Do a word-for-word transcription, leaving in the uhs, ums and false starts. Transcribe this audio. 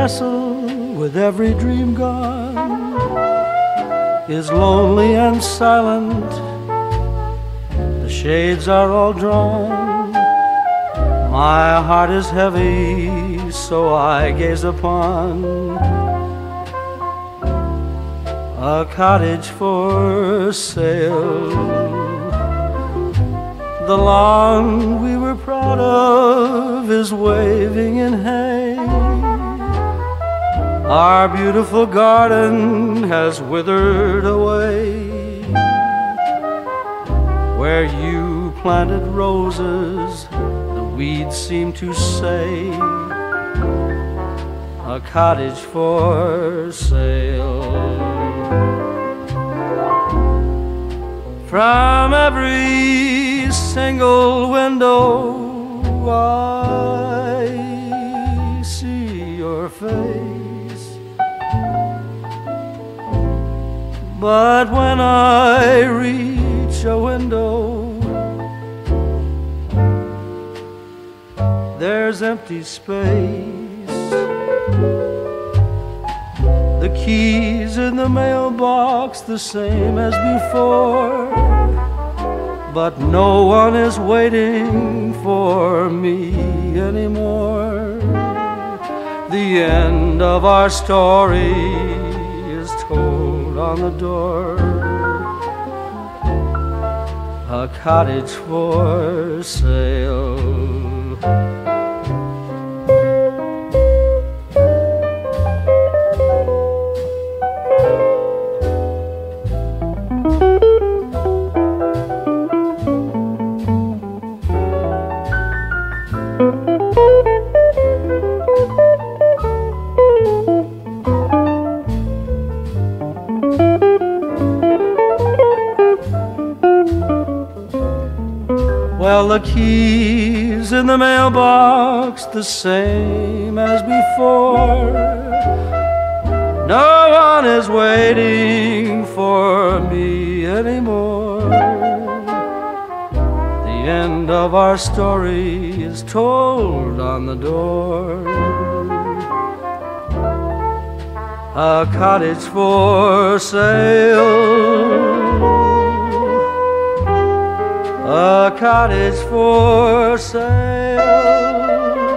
castle with every dream gone is lonely and silent. The shades are all drawn. My heart is heavy, so I gaze upon a cottage for sale. The lawn we were proud of is waving in hay. Our beautiful garden has withered away. Where you planted roses, the weeds seem to say, a cottage for sale. From every single window I see your face, but when I reach a window, there's empty space. The keys in the mailbox the same as before, but no one is waiting for me anymore. The end of our story is told on the door, a cottage for sale. Well, the keys in the mailbox the same as before. No one is waiting for me anymore. The end of our story is told on the door, a cottage for sale. A cottage for sale.